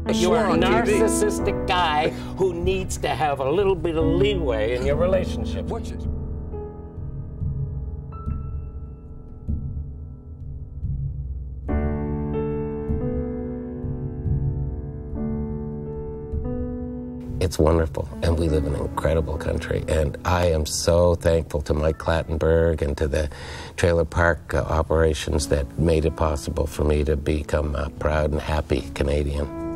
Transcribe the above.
You're a narcissistic guy who needs to have a little bit of leeway in your relationship. Watch it. It's wonderful, and we live in an incredible country, and I am so thankful to Mike Clattenburg and to the trailer park operations that made it possible for me to become a proud and happy Canadian.